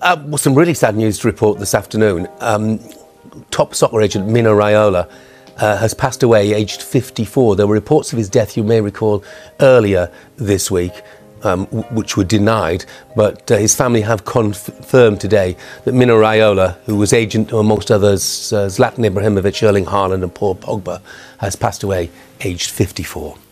Well, some really sad news to report this afternoon. Top soccer agent Mino Raiola has passed away aged 54. There were reports of his death, you may recall, earlier this week, which were denied, but his family have confirmed today that Mino Raiola, who was agent amongst others Zlatan Ibrahimovic, Erling Haaland and Paul Pogba, has passed away aged 54.